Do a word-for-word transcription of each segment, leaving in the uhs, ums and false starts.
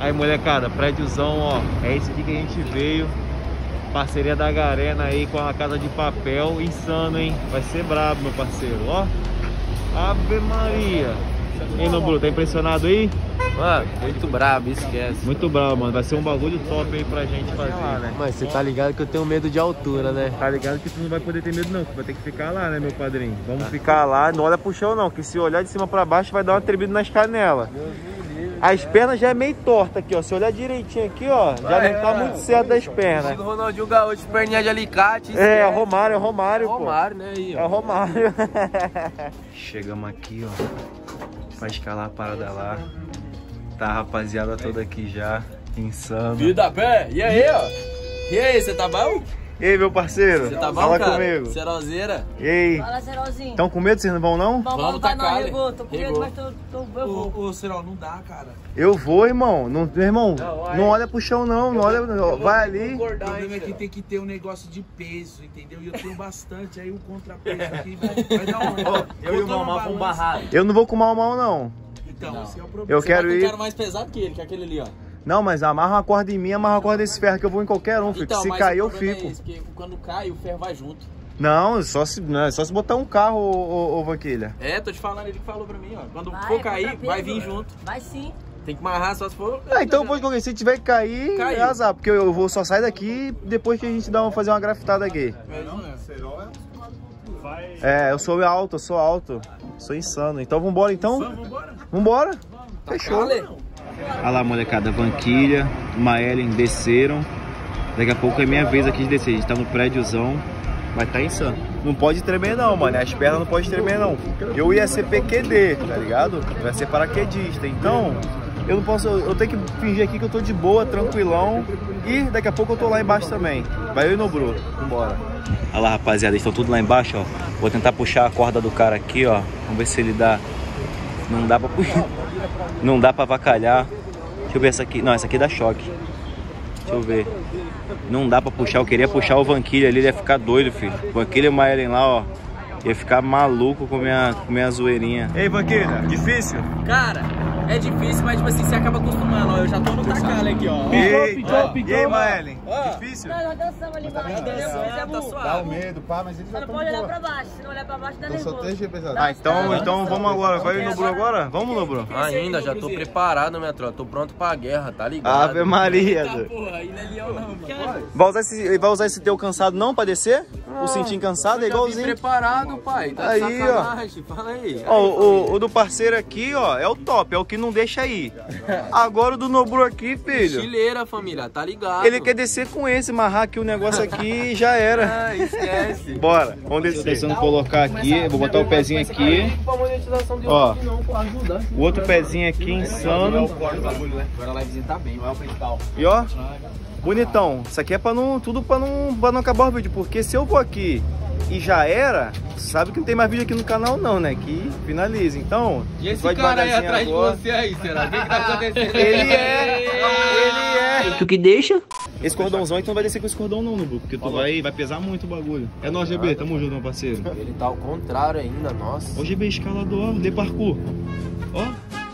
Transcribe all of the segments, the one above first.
Aí, molecada, prédiozão, ó. É esse aqui que a gente veio. Parceria da Garena aí com a Casa de Papel. Insano, hein? Vai ser brabo, meu parceiro, ó. Ave Maria. E aí, Nobru, tá impressionado aí? Mano, muito brabo, esquece. Muito brabo, mano. Vai ser um bagulho top aí pra gente fazer. Lá, né? Mas você tá ligado que eu tenho medo de altura, né? Tá ligado que tu não vai poder ter medo não, tu vai ter que ficar lá, né, meu padrinho? Vamos tá. ficar lá, não olha pro chão não, que se olhar de cima pra baixo vai dar uma tremida nas canelas. As pernas já é meio torta aqui, ó. Se olhar direitinho aqui, ó, já é, não tá é, muito certo das pernas. O Ronaldinho Gaúcho, perninha de alicate. É, é o Romário, é o Romário, pô. É o Romário, né? Aí, ó. É o Romário. Chegamos aqui, ó, pra escalar a parada lá. Tá a rapaziada toda aqui já, insano. Vida pé, e aí, ó? E aí, você tá bom? E aí, meu parceiro? Você tá bom, Fala cara? comigo. Cerozeira. E aí? Fala, Cerolzinho. Estão com medo? Vocês não vão, não? Vamos, vamos tacar, ele. Tô com medo, mas tô, tô, eu vou. Ô, ô, Cerol, não dá, cara. Eu vou, irmão. Não, meu irmão, não, não olha pro chão, não. Não olha, vou, vai ali. O problema é que tem que ter um negócio de peso, entendeu? E eu tenho bastante, aí o contrapeso aqui vai, vai dar uma... Eu e o Mal vamos barrar. Eu não vou com o Mal Mal, não. Então, não. esse é o problema. Eu quero ir... Eu quero mais pesado que ele, que é aquele ali, ó. Não, mas amarra uma corda em mim, amarra uma corda desse ferro que eu vou em qualquer um, filho. Então, se mas cair, eu é fico. esse, porque quando cai, o ferro vai junto. Não, só se, não, só se botar um carro, ô, ô, ô Vaquilha. É, tô te falando, ele que falou pra mim, ó. Quando Vai, for cair, peso, vai vir junto. Vai sim. Tem que amarrar só se for... Ah, então depois que alguém, se tiver que cair, Caiu. é azar. Porque eu vou só sair daqui depois que a gente dá uma, fazer uma grafitada aqui. É, eu sou alto, eu sou alto. Sou insano. Então vambora, então? Vambora? Vambora? Fechou. Olha lá, molecada, Vanquilha, Maellen desceram. Daqui a pouco é minha vez aqui de descer. A gente tá no prédiozão. Vai tá insano. Não pode tremer não, mano. As pernas não podem tremer não. Eu ia ser P Q D, tá ligado? Eu ia ser paraquedista. Então, eu não posso. Eu tenho que fingir aqui que eu tô de boa, tranquilão. E daqui a pouco eu tô lá embaixo também. Vai eu e Nobru. Vambora. Olha lá, rapaziada. Estão tudo lá embaixo, ó. Vou tentar puxar a corda do cara aqui, ó. Vamos ver se ele dá. Não dá pra puxar. Não dá pra avacalhar. Deixa eu ver essa aqui. Não, essa aqui dá choque. Deixa eu ver. Não dá pra puxar. Eu queria puxar o Vanquilha ali. Ele ia ficar doido, filho. Vanquilha e o Maellen lá, ó. Ia ficar maluco com minha, com minha zoeirinha. Ei, Vanquilha, difícil? Cara, é difícil, mas tipo assim, você acaba acostumando, ó. Eu já tô no tacalho aqui, ó. Ei, ó. e aí, Maellen? Difícil? Não, nós dançamos ali embaixo, entendeu? Tá suave. Dá o medo, pá, mas ele Só já não tá pode de olhar boa. pra baixo. Se não olhar pra baixo, dá Então só nervoso. deixa pesado. Ah, então, então vamos agora. Vai o Nobru agora? Vamos, Nobru? Ainda, já tô preparado, minha tropa. Tô pronto pra guerra, tá ligado? Ave Maria. Tá, porra, aí não é leão não, mano. Vai usar esse, vai usar esse teu cansado não pra descer? O cintinho cansado é igualzinho. Preparado, pai. Tá Aí, de sacanagem. Fala aí. Ó, o, o do parceiro aqui, ó, é o top, é o que não deixa ir. Agora o do Nobru aqui, filho. Chileira, família, tá ligado? Ele quer descer com esse, amarrar aqui o negócio aqui e já era. Ah, esquece. Bora, vamos descer. Deixando colocar aqui, vou botar o pezinho aqui. Ó, o outro pezinho aqui, insano. Agora a livezinha tá bem, não é o principal. E ó, bonitão. Isso aqui é pra não, tudo pra não, pra não acabar o vídeo, porque se eu vou aqui e já era, sabe que não tem mais vídeo aqui no canal não, né? Que finaliza. Então, e esse vai cara aí devagarzinho atrás agora. de você aí, será? O que que tá acontecendo? Ele é, ele é. Tu que deixa? Esse cordãozão aí tu não vai descer com esse cordão não, Nubu, porque tu vai, vai pesar muito o bagulho. É nóis, G B, tamo junto, meu parceiro. Ele tá ao contrário ainda, nossa. Ó, G B escalador, ó, de parkour. Ó.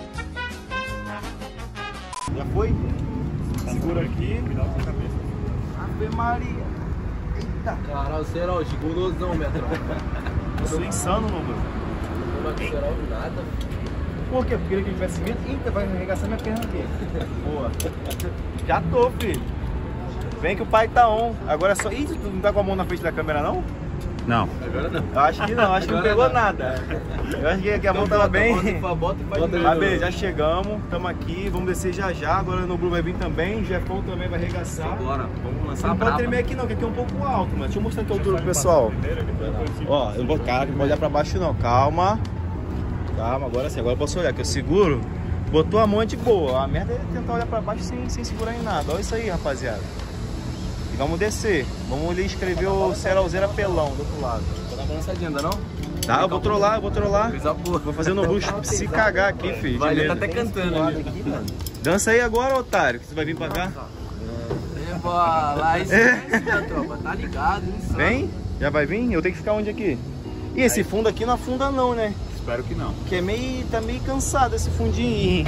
Já foi? Segura aqui. Ave Maria. Eita. Caralho, Serol, gigolosão, minha tropa. Eu sou insano, Nubu. Não vai Serol nada. Por quê? Porque ele que tivesse medo. Eita, vai arregaçar minha perna aqui. Boa. Já tô, filho. Vem que o pai tá on. Agora é só... Ih, tu não tá com a mão na frente da câmera, não? Não. Agora não. Eu acho que não, acho que não pegou nada. Eu acho que a mão tava bem. Ah, beleza, já chegamos, tamo aqui, vamos descer já já. Agora o Nobru vai vir também, o Jefão também vai arregaçar. Bora, vamos lançar Não a pode braba. tremer aqui não, que aqui é um pouco alto, mano. Deixa eu mostrar aqui a altura pro pessoal. Ó, eu não vou, cara, não vou olhar pra baixo não, calma. Calma, agora sim, agora eu posso olhar, que eu seguro. Botou a mão é de boa, a merda é tentar olhar pra baixo sem, sem segurar em nada. Olha isso aí, rapaziada. E vamos descer. Vamos ali escrever o Cerolzeira pelão do outro lado. Vou dar uma lançadinha ainda, não? Tá, eu vou trollar, eu vou trollar. Coisa boa. Vou fazer no bucho se cagar aqui, filho. Vai, ele tá até cantando ali. Dança aí agora, otário, que você vai vir pra cá. Eba, lá esquece, minha tropa, tá ligado, hein? Vem? Já vai vir? Eu tenho que ficar onde aqui? E esse fundo aqui não afunda não, né? Espero que não. Que é meio, tá meio cansado esse fundinho.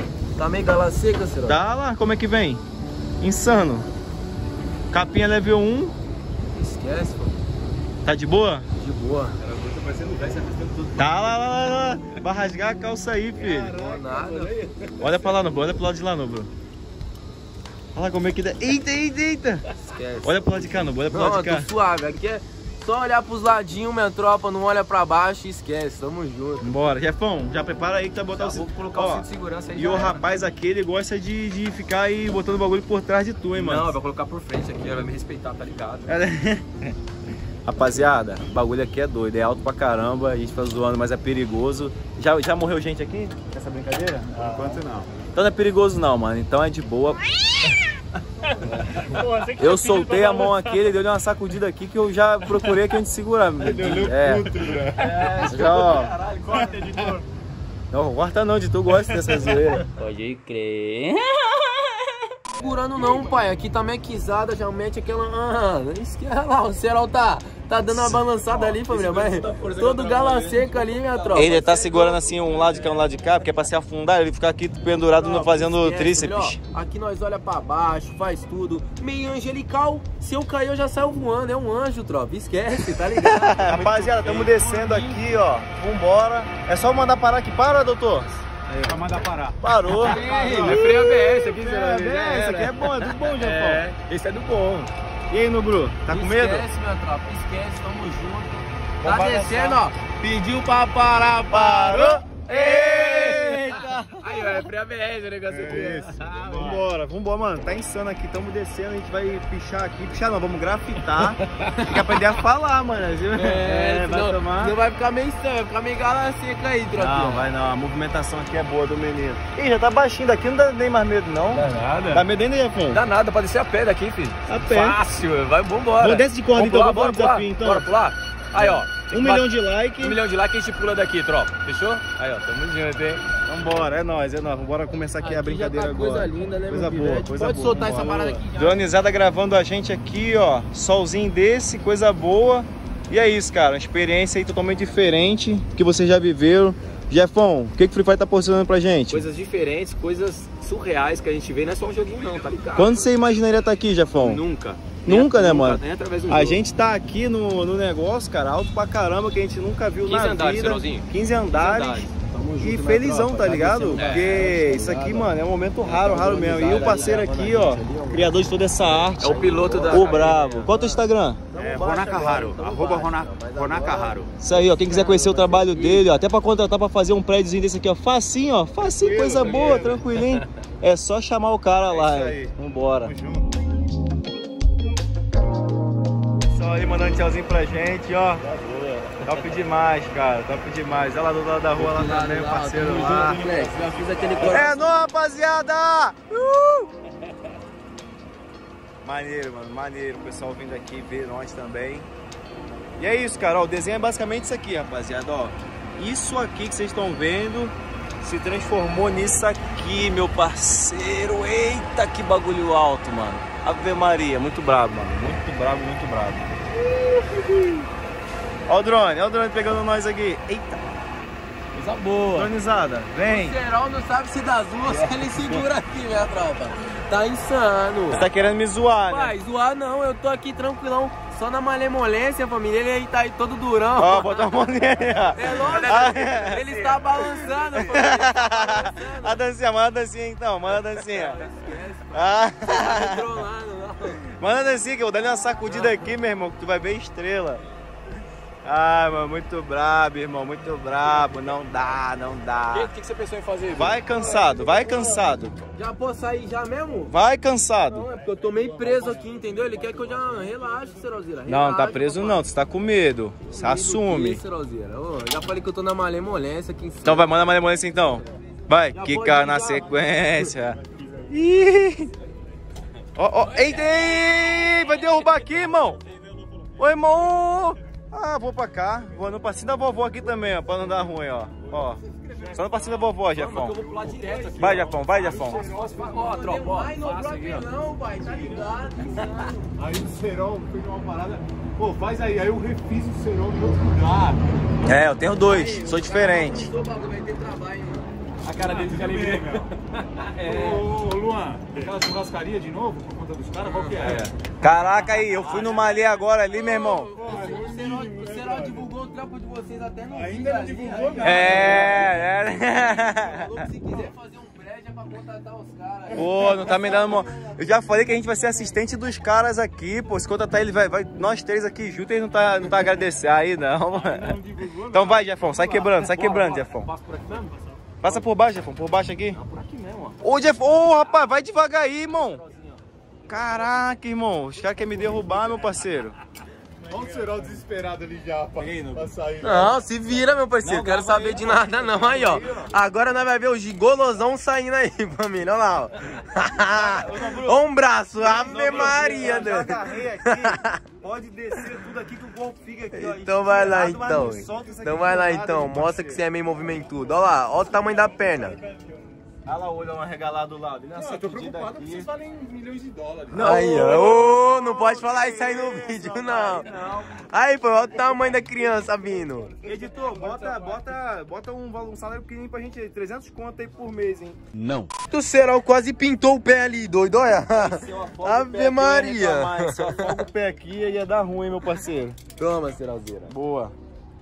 Tá meio gala seca, será? Dá lá, como é que vem? Insano. Capinha level um. Esquece, pô. Tá de boa? De boa. Tá lá, lá, lá, lá. Vai rasgar a calça aí, filho. Não, nada. Olha pra lá, no olha pro lado de lá, no bro. Olha lá como é que dá. Eita, eita, eita. Esquece. Olha pro lado de cá, no olha pro Não, lado de eu cá. tô suave. Aqui é só olhar pros ladinhos, minha tropa. Não olha pra baixo e esquece. Tamo junto. Bora, Jefão, já prepara aí que tá botando o Vou cinto. colocar Ó, o cinto de segurança aí. e já o era. rapaz aqui, ele gosta de, de ficar aí botando o bagulho por trás de tu, hein, mano. Não, eu vou colocar por frente aqui, ela vai me respeitar, tá ligado? Rapaziada, o bagulho aqui é doido, é alto pra caramba, a gente tá zoando, mas é perigoso. Já, já morreu gente aqui nessa brincadeira? Ah, enquanto não. Então não é perigoso não, mano, então é de boa. Eu soltei a mão aqui, ele deu uma sacudida aqui que eu já procurei aqui onde segurar. É, é já, ó. Caralho, corta, editor. Não, corta não, de tu gosta dessa zoeira. Pode crer. Segurando não, pai. Aqui tá mequizada, já mete aquela... Ah, esquece lá, o Serol tá, tá dando uma balançada ali, família. Mas todo gala seca ali, minha tropa. Ele tá segurando assim um lado de cá, um lado de cá, porque é pra se afundar, ele ficar aqui pendurado no, fazendo Esquece, tríceps. filho, ó. Aqui nós olha pra baixo, faz tudo. Meio angelical. Se eu cair, eu já saio voando. É um anjo, tropa. Esquece, tá ligado? Rapaziada, estamos descendo aqui, ó. Vambora. É só mandar parar aqui. Para, doutor. Aí, vai mandar parar. Parou. É freio A B S aqui, É, é, esse aqui é bom, é do bom, Japão. É, esse é do bom. E aí, Nubru, tá com medo? Esquece, minha tropa. Esquece, tamo junto. Vamos Tá balançar. descendo, ó. Pediu pra parar, parou. Eita! Aí, ó, é freio A B S o negócio aqui. Vambora, vambora, mano. Tá insano aqui, tamo descendo, a gente vai pichar aqui. Pichar não, vamos grafitar. Tem que aprender a falar, mano, viu? É, vai senão, tomar. senão vai ficar meio estranho, vai ficar meio gala seca aí, tropa. Não, vai não, a movimentação aqui é boa do menino. Ih, já tá baixinho daqui, não dá nem mais medo não. Dá nada. Dá medo ainda, Jefão? Dá nada, pode descer a pé daqui, filho. A pé. Fácil, vai, vambora. Vamos desce de corda Vamos então, pular, vamos bora pular o pular, desafio então. Bora pular? Aí, ó. tem Um que milhão bater- de likes. Um milhão de likes e a gente pula daqui, tropa. Fechou? Aí, ó, tamo junto, hein? Vambora, é nóis, é nóis. Vambora começar aqui, a brincadeira já tá agora. coisa linda, né, Coisa meu boa, filho? coisa Pode boa. soltar essa parada aqui já. Dronizada gravando a gente aqui, ó. Solzinho desse, coisa boa. E é isso, cara. Uma experiência aí totalmente diferente que vocês já viveram. Jefão, o que, que o Free Fire tá posicionando pra gente? Coisas diferentes, coisas surreais que a gente vê. Não é só um joguinho não, tá ligado? Quando você imaginaria estar aqui, Jefão? Nunca. Nunca, Nem- né, mano? Nem através do A jogo. gente tá aqui no, no negócio, cara, alto pra caramba, que a gente nunca viu quinze na andares, vida. Serolzinho. quinze andares. andares. E Tamo junto, minha felizão, tropa. tá ligado? Agradecer. Porque isso aqui, mano, é um momento raro, raro mesmo. E o parceiro aqui, ó, criador de toda essa arte, É o piloto da... o brabo. Qual é o teu Instagram? É Ronacaharo, arroba Rona- Ronacaharo. Isso aí, ó, quem quiser conhecer o trabalho dele, ó, até pra contratar pra fazer um prédiozinho desse aqui, ó, facinho, ó, facinho, coisa boa, tranquilinho. É só chamar o cara lá, hein? Vambora. Só aí mandando tchauzinho pra gente, ó. Top demais, cara, top demais. Olha lá do lado da rua, lá também, o parceiro lá. Já fiz aquele É coração. nóis, rapaziada! Uh! Maneiro, mano, maneiro. O pessoal vindo aqui ver nós também. E é isso, cara, ó, o desenho é basicamente isso aqui, rapaziada, ó. Isso aqui que vocês estão vendo se transformou nisso aqui, meu parceiro. Eita, que bagulho alto, mano. Ave Maria, muito brabo, mano. Muito brabo, muito brabo. Ó o drone, ó o drone pegando nós aqui. Eita, Coisa boa. dronizada, vem. O Serol não sabe se das duas, ele segura aqui, minha tropa. Tá insano. Você tá querendo me zoar, né? Pai, zoar não, eu tô aqui tranquilão, só na malemolência, família. Ele aí tá aí todo durão. Ó, bota a mão nele, ó. É lógico, Ah, é. ele está balançando, família. Ele está balançando. A dancinha, manda a dancinha então, manda a dancinha. Esquece, Ah. tá me trollando, não. Manda a dancinha que eu vou dar uma sacudida aqui, meu irmão, que tu vai ver estrela. Ai, mano, muito brabo, irmão, muito brabo. Não dá, não O dá. que, que você pensou em fazer? Vai cansado, vai cansado. Já posso sair já mesmo? Vai cansado. Não, é porque eu tô meio preso aqui, entendeu? Ele quer que eu já relaxe, Serolzira. Não, não tá Relaxa, preso papai. não, você tá com medo. Você assume. Serolzira. Ô, já falei que eu tô na malemolência aqui em cima. Então vai, manda a malemolência então. Vai, Já quicar pode na ir, já. sequência. Ih. Ó, ó, eita, ei, vai derrubar aqui, irmão. Ô, irmão. Ah, vou pra cá. Vou no passinho da vovó aqui também, ó, pra não dar ruim, ó. Ó. Só no passinho da vovó, Jefão. Eu vou pular direto aqui. Vai, Jefão, vai, Jefão. Ó, tropa, ó. Vai no drop não, pai, tá ligado? Aí o Serol fez uma parada. Pô, faz aí. Aí eu refiz o Serol em outro lugar. É, eu tenho dois, sou diferente. Vai ter trabalho, mano. cara dele de alegria. Ô, ô, Luan, aquela churrascaria de novo, por conta dos caras, qual que é? Caraca aí, eu fui no Malê agora ali, meu irmão. O Serol, o Serol divulgou o trampo de vocês até no Ainda vídeo não ali, divulgou aí, nada. É, é. falou que se quiser fazer um prédio é pra contratar os caras. Pô, não tá me dando mão. Eu já falei que a gente vai ser assistente dos caras aqui, pô. Se contratar ele, vai, vai nós três aqui juntos, ele não tá, não tá agradecendo aí, não, mano. Então vai, Jefão, sai quebrando, sai quebrando, Jefão. Passa por aqui mesmo? Passa por baixo, Jefão, por baixo aqui. Por aqui mesmo, ó. Ô, Jefão, ô, rapaz, vai devagar aí, irmão. Caraca, irmão, os caras querem me derrubar, meu parceiro. Olha o Serol desesperado ali já, pra, pra sair. Não, se vira, meu parceiro. Não quero saber de nada, não. Aí, ó. Agora nós vamos ver o gigolosão saindo aí, família. Olha lá, ó. Ó um braço, Ave Maria, Eu já né? agarrei aqui. Pode descer tudo aqui que o corpo fica aqui, ó. Então vai lá, Mas não então. solta isso aqui Então vai lá, do nada, então. meu Mostra parceiro. que você é meio movimentudo. Olha lá, olha o tamanho da perna. Olha lá o olho arregalado lá. Ele Não, eu tô preocupado porque vocês valem milhões de dólares. Aí, ó. Ô, não pode falar isso aí no vídeo, não. Aí, pô, olha o tamanho da criança vindo. Editor, bota, bota, bota um, um salário pequenininho pra gente aí, trezentos conto aí por mês, hein? O Serol quase pintou o pé ali, doido, olha. Se eu afogo o pé Ave aqui, eu ia Maria. reclamar. Se eu afogo o pé aqui, ia dar ruim, meu parceiro. Toma, Serolzeira. Boa.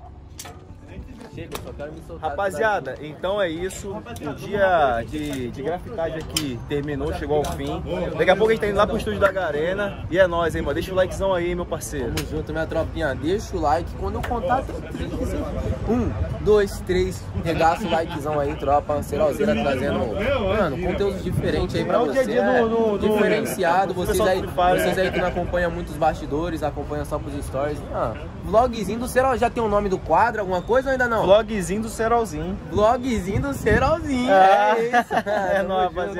Chega, eu só quero me soltar. Rapaziada, então é isso. O dia de, de grafitagem aqui terminou, chegou ao fim. Daqui a pouco a gente tá indo lá pro estúdio da Garena. E é nóis, hein, mano. Deixa o likezão aí, meu parceiro. Tamo junto, minha tropinha. Deixa o like. Quando eu contar, até três. Um, dois, três. Regaça o likezão aí, tropa. Serolzeira trazendo, mano, conteúdo diferente aí pra É o dia a você. dia É, do- do- do- diferenciado. do Vocês pessoal aí, que faz, vocês né? aí que não acompanham muitos bastidores, acompanham só pros stories. Ah, vlogzinho do Serol. Já tem o nome do quadro, alguma coisa ou ainda não? Vlogzinho do Serolzinho. Vlogzinho do Serolzinho. É. É isso. É Tamo nóis, junto. rapaziada.